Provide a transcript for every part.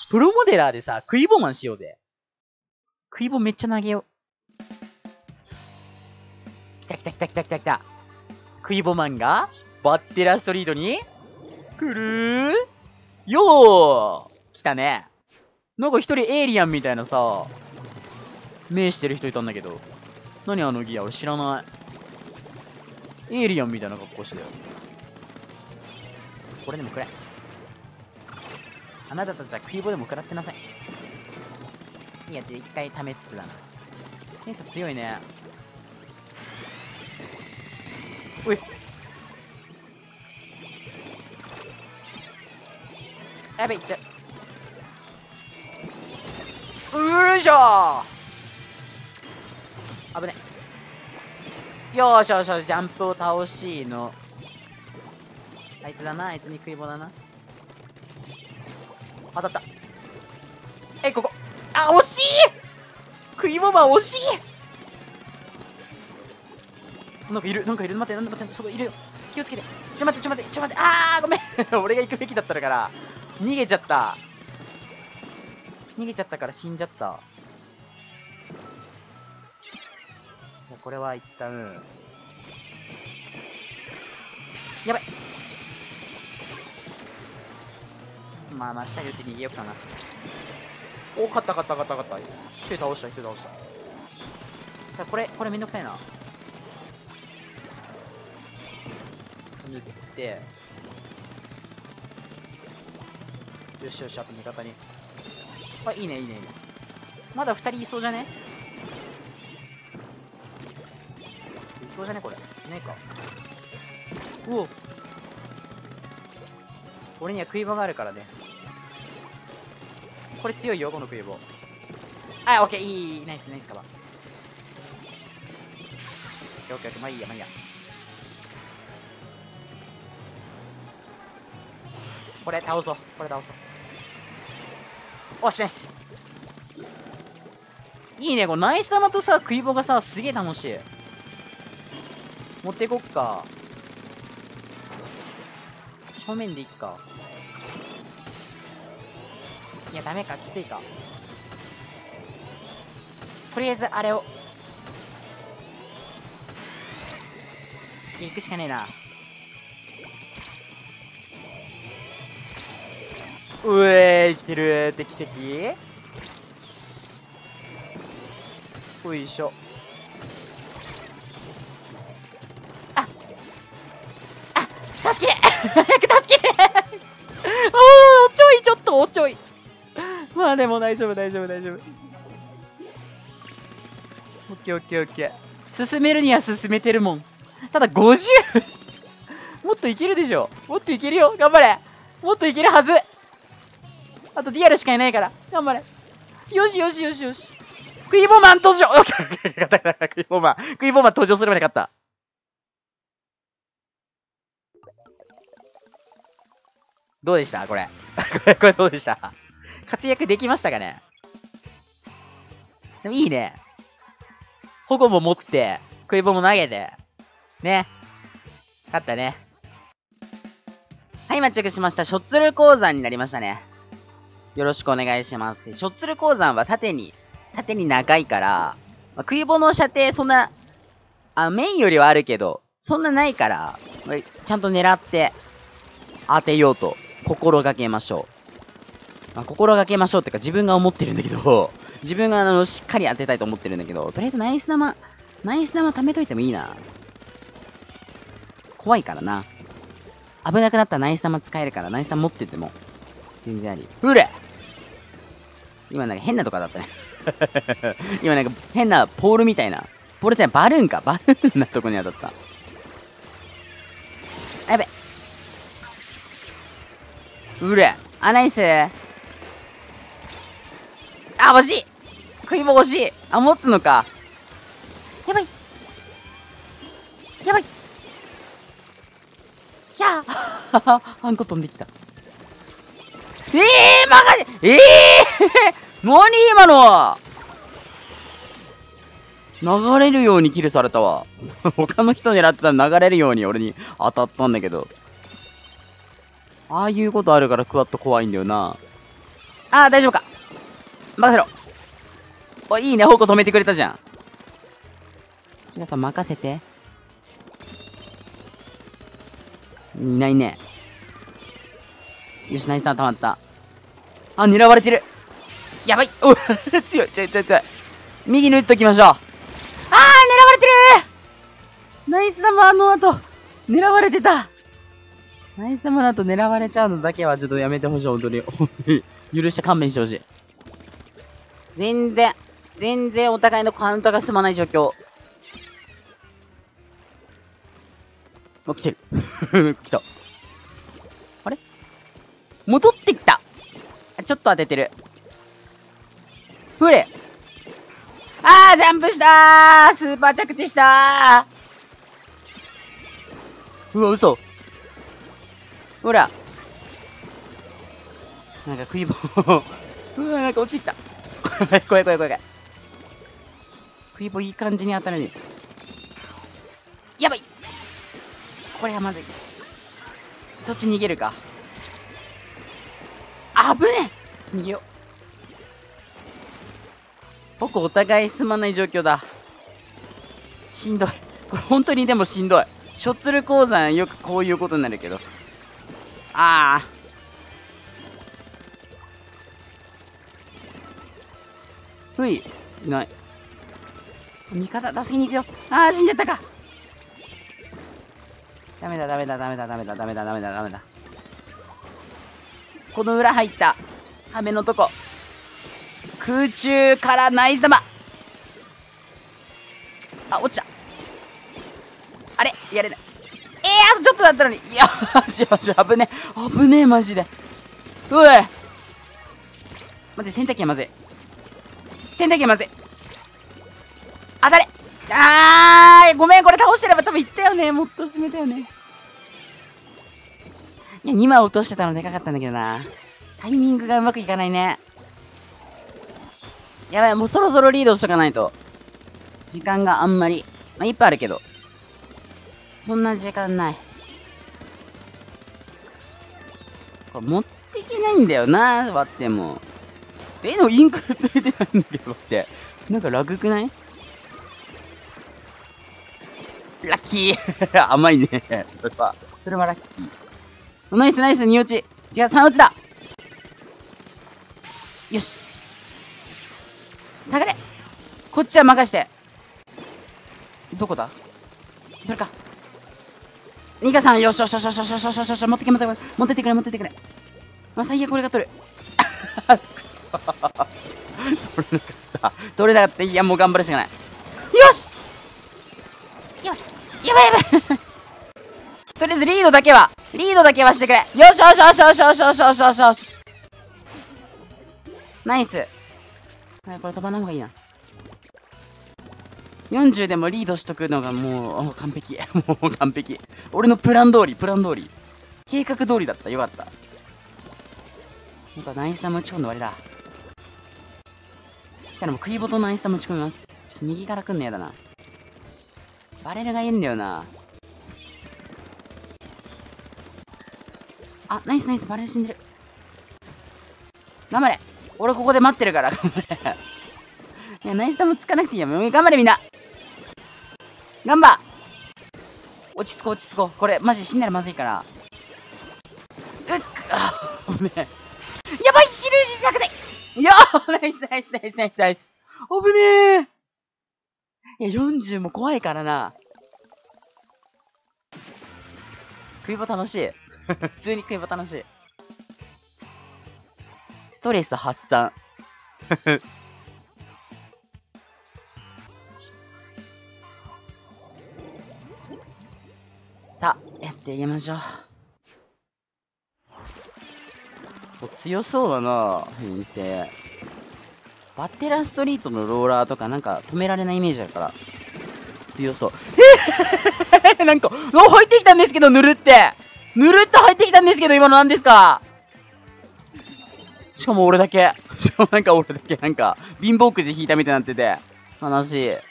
プロモデラーでさ、クイボマンしようぜ。クイボめっちゃ投げよう。来た来た来た来た来た来た。クイボマンが、バッテラストリートに、来るよー来たね。なんか一人エイリアンみたいなさ、目してる人いたんだけど。何あのギア俺知らない。エイリアンみたいな格好してたよ。これでもくれ。あなたたちはクイボでも食らってなさい。いや、一回試つつだな。センサー強いね。おい。やべ、いっちゃう。よいしょー。危ね。よーしよしよし、ジャンプを倒しの。あいつだな、あいつに食い棒だな。当たった。ここ。あ、惜しい食い棒マン惜しい。なんかいる、なんかいる。待って、なんだ待って、そこいるよ。気をつけて。待って、待って。あー、ごめん。俺が行くべきだったから。逃げちゃった。逃げちゃったから死んじゃった。これは一旦。やばい。まあ、下に打って逃げようかな。お、勝った。一人倒した。これめんどくさいな。抜いて。よし、あと味方に。あ、いいね。まだ2人いそうじゃね？いそうじゃねこれ。ねえか。うお。俺には食い棒があるからね。これ強いよ、この食い棒。あ、オッケー、いい、ナイスカバー。オッケー、まあいいや。これ倒そう。おし、ナイス。いいね、このナイス玉とさ、食い棒がさ、すげえ楽しい。持っていこっか。正面でいっか。いや、ダメか、きついか。とりあえず、あれを。行くしかねえな。うえー、生きてるって奇跡。よいしょ。助け早く助けてちょっとおちょい。まあでも大丈夫。オッケー。進めるには進めてるもん。ただ50 もっといけるでしょ。もっといけるよ。頑張れ。もっといけるはず。あとディアルしかいないから。頑張れ。よし。クイボマン登場。オッケー。クイボマン登場するまで勝った。どうでしたこれ。これどうでした？活躍できましたかね？でもいいね。保護も持って、クイボも投げて。ね。勝ったね。はい、マッチングしました。ショッツル鉱山になりましたね。よろしくお願いします。ショッツル鉱山は縦に長いから、クイボの射程そんな、メインよりはあるけど、そんなないから、ちゃんと狙って当てようと心がけましょう。心がけましょうってか自分が思ってるんだけど、自分がしっかり当てたいと思ってるんだけど、とりあえずナイス玉貯めといてもいいな。怖いからな。危なくなったらナイス玉使えるから、ナイス玉持ってても、全然あり。うれ今なんか変なとこだったね。今なんか変なポールみたいな。ポールじゃない、バルーンか。バルーンなとこに当たった。やべ。うれナイス。惜しい。食い棒惜しい。持つのか。やばい。ひゃーハンコ飛んできた。マガジ何今の流れるようにキルされたわ。他の人狙ってたら流れるように俺に当たったんだけど。ああいうことあるからクワッと怖いんだよな。 ああ、大丈夫か。任せろ。お、いいね。矛止めてくれたじゃん。やっぱ任せて。いないね。よし、ナイスターン溜まった。あ、狙われてる。やばい。お強い、強い、強い、強い。右に打っときましょう。あー、狙われてるナイス様の後、狙われてた。ナイス様の後狙われちゃうのだけはちょっとやめてほしい、本当に。本当に。許して勘弁してほしい。全然お互いのカウンターが進まない状況。あ、来てる。来た。あれ戻ってきた。ちょっと当ててる。ふれ。あー、ジャンプしたー、スーパー着地したー。うわ、嘘。ほら。なんか食い棒。うわ、なんか落ちてきた。怖い怖い怖い怖い。食い棒いい感じに当たるね。やばい。これはまずい。そっち逃げるか。あぶねえ。逃げよう。僕お互い進まない状況だ。しんどい。これ本当にでもしんどい。ショッツル鉱山よくこういうことになるけど。ああ。ふい。いない。味方助けに行くよ。ああ、死んじゃったか。ダメだ、ダメだ、ダメだ、ダメだ、ダメだ、ダメだ、ダメだ。この裏入った。羽目のとこ。空中からナイス玉。あ、落ちた。あれやれない。あとちょっとだったのに。いや、しよし、危ねえ。危ねえ、マジで。うい。待って、洗濯機はまずい。洗濯機はまずい。当たれ。ごめん、これ倒してれば多分いったよね。もっと進めたよね。いや、2枚落としてたのでかかったんだけどな。タイミングがうまくいかないね。やばい、もうそろそろリードしとかないと。時間があんまり。まあ、いっぱいあるけど。そんな時間ない。これ持っていけないんだよな、割っても。例のインクル出てないんだけどって。なんかラグくない？ラッキー甘いね。それはラッキー。ナイスナイス、2落ち。違う、3落ちだ。よし。下がれ。こっちは任して。どこだ？それか。ニカさん、よしよしよしよしよしよしよしよし、持ってけ持ってけ持ってってくれ持ってってくれ。まあ、最悪これが取る。取れなかった。取れなかった。いや、もう頑張るしかない。よしやばいやばいやばいとりあえずリードだけはしてくれ。よしよしよしよしよしよしよしよしよし。ナイス。はい、これ飛ばない方がいいな。40でもリードしとくのがもう完璧。もう完璧。俺のプラン通り。計画通りだった。よかった。やっぱナイスタム打ち込んで終わりだ。しかもクイボとナイスタム打ち込みます。ちょっと右から来んのやだな。バレルがいいんだよな。あ、ナイスナイス、バレル死んでる。頑張れ。俺ここで待ってるから、頑張れ。いや、ナイスタムつかなくていいや。頑張れみんな。頑張落ち着こう落ち着こう。これマジ死んだらまずいから。危ねえ。やばい、シルージ作戦。よー、ナイスナイスナイスナイスナイス。危ねえ。いや、40も怖いからな。クイボ楽しい。普通にクイボ楽しい。ストレス発散。さあ、やっていきましょう。強そうだな、編成。バテラストリートのローラーとかなんか止められないイメージだから。強そう。なんか、入ってきたんですけど、ぬるって。ぬるっと入ってきたんですけど、今の何ですか？しかも俺だけ。なんか貧乏くじ引いたみたいになってて。悲しい。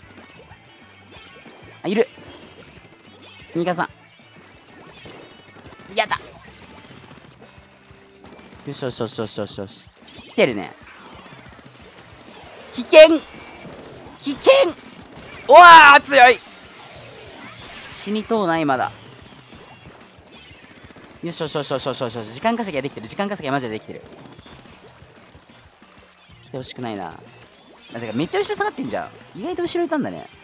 あ、いる。ニカさん。やだ。よしよしよしよしよしよし。 てるね。危険危険。おわー強い。死にとうないまだ。よしよしよしよしよしよし。時間稼ぎはできてる。時間稼ぎはマジでできてる。来てほしくないな。だからめっちゃ後ろ下がってんじゃん。意外と後ろいたんだね。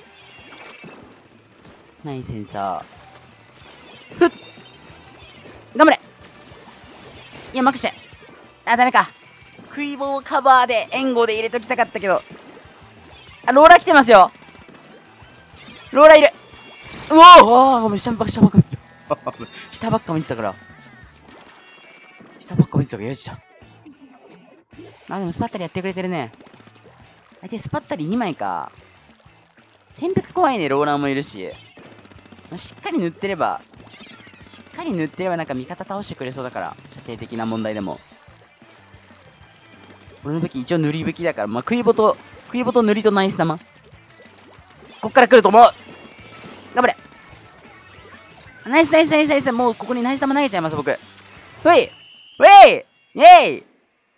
ナイスセンサー。ふっ頑張れ。いや、任せて。あ、ダメか。クイボーカバーで援護で入れときたかったけど。あ、ローラー来てますよ。ローラーいる。うおーごめん、下ばっか見てた。下ばっか見てたから。下ばっか見てたから、よいしょ。あ、でもスパッタリやってくれてるね。相手スパッタリ2枚か。潜伏怖いね、ローラーもいるし。まあ、しっかり塗ってればなんか味方倒してくれそうだから。射程的な問題でも。俺の武器一応塗り武器だから、まあ、クイボと塗りとナイス玉。こっから来ると思う。頑張れ。ナイスナイスナイスナイス。もうここにナイス玉投げちゃいます、僕。ふいふいイェイ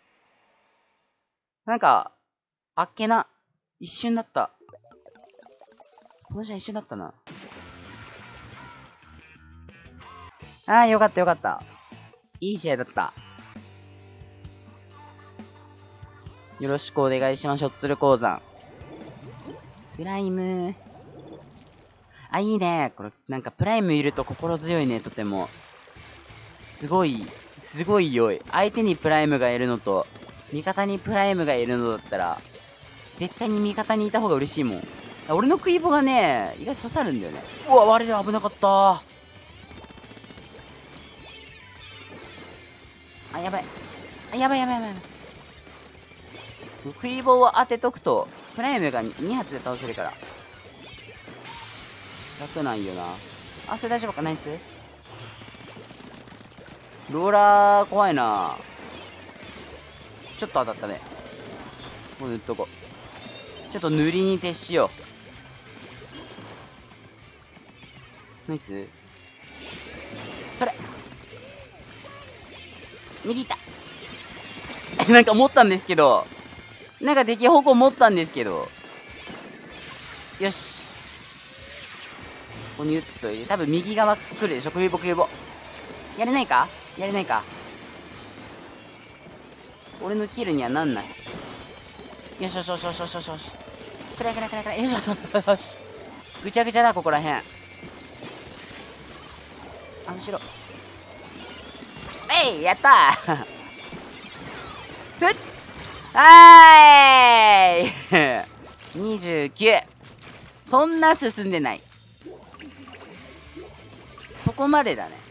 なんか、あっけな。一瞬だった。この試合一瞬だったな。ああ、よかったよかった。いい試合だった。よろしくお願いします、しょっつる鉱山。プライム。あ、いいね。これ、なんかプライムいると心強いね、とても。すごい良い。相手にプライムがいるのと、味方にプライムがいるのだったら、絶対に味方にいた方が嬉しいもん。俺のクイボがね、意外と刺さるんだよね。うわ、我々危なかった。あ、やばい。あ、やばい。クイボを当てとくと、プライムが2発で倒せるから。楽なんよな。あ、それ大丈夫か。ナイス。ローラー怖いな。ちょっと当たったね。もう塗っとこう。ちょっと塗りに徹しよう。ナイス。それ右行ったなんか持ったんですけど、なんか敵方向持ったんですけど、よし。ここに打っといて、多分右側来るでしょ。クイボやれないか俺のキルにはなんない。よし。くらい。よし。ぐちゃぐちゃだ、ここらへん。あ、後ろ。やったーふっはーい29。そんな進んでない。そこまでだね。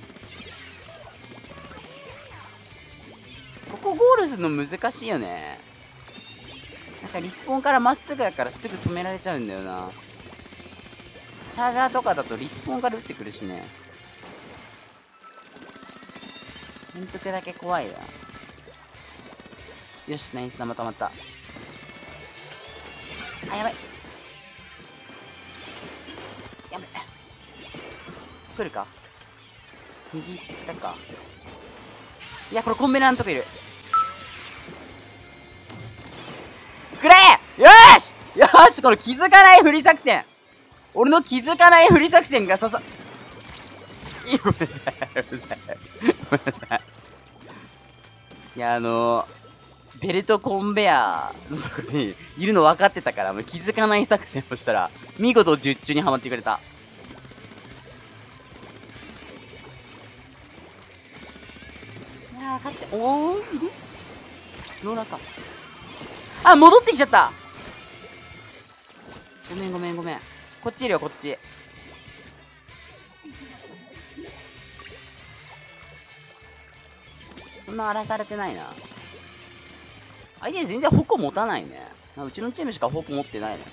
ここゴールするの難しいよね。なんかリスポーンからまっすぐだからすぐ止められちゃうんだよな。チャージャーとかだとリスポーンから撃ってくるしね。潜伏だけ怖いな。よし、ナイス玉たまった。あ、やばい。やばい。来るか。右行ったか。いや、これコンビナのとこいる。くれよしこの気づかないふり作戦。俺の気づかないふり作戦がごめんなさい。いや、ベルトコンベアのとこにいるの分かってたから、もう気づかない作戦をしたら、見事術中にはまってくれた。いやー、勝って、おー、いるローラーか。あ、戻ってきちゃった。ごめん。こっちいるよ、こっち。そんな荒らされてないな。相手全然矛持たないね。うちのチームしか矛持ってないね。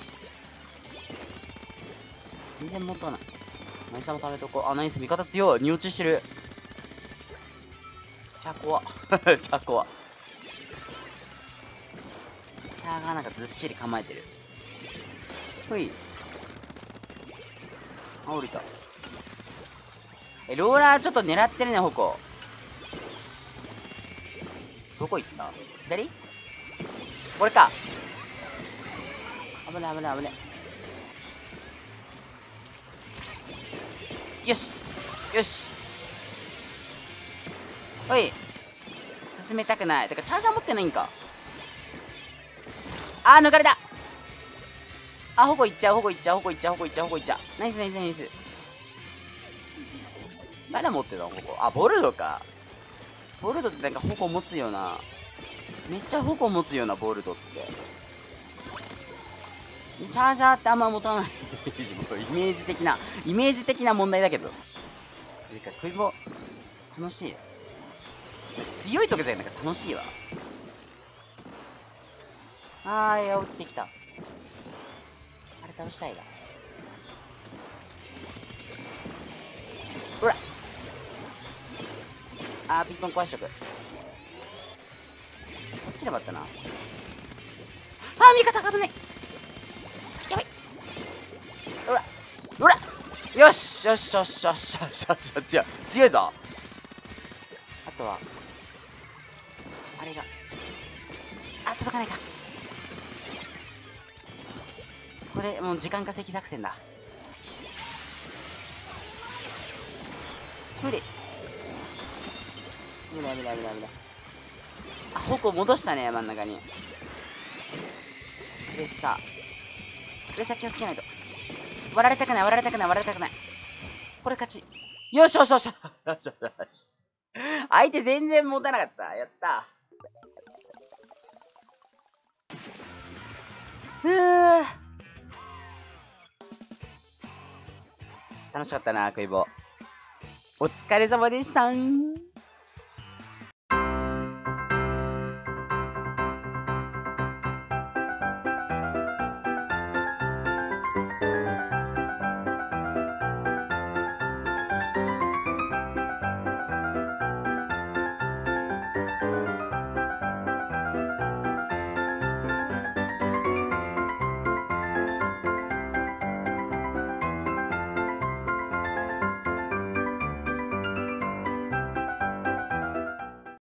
全然持たない。ナイスも食べとこう。あ、ナイス、味方強い。荷落ちしてる。チャコワ。チャコワ。チャーがなんかずっしり構えてる。ほい。あ、降りた。ローラーちょっと狙ってるね、矛。どこ行った？ 左これか。危ない危ない危ない。よしよし。おい。進めたくない。てか、チャージャー持ってないんか。あー、抜かれた。あ、ほぼいっちゃう、ほぼいっちゃう、ほぼいっちゃう、ほぼいっちゃう、ほぼいっちゃう。ナイスナイスナイス。誰持ってたのほぼ。あ、ボルドか。ボルドってなんか矛持つよな。めっちゃ矛持つよな、ボルドって。チャージャーってあんま持たない。イメージ的な問題だけど。てか、クイボ、楽しい。強いとかじゃなくて楽しいわ。いや、落ちてきた。あれ倒したいわ。ほらピンポン壊しとく。こっちでもあったな。味方が危ない。やばい。ほらほらよしよしよしよしよしよしよし。強いぞ。あとは、あれが。届かないか。これ、もう時間稼ぎ作戦だ。無理。危ない危ない危ない危ない。矛戻したね、真ん中に。プレッサー気をつけないと。割られたくない、割られたくない、割られたくない。これ勝ち。よしよしよしよしよしよし。相手全然持たなかった。やった。楽しかったな、クイボ。お疲れ様でした。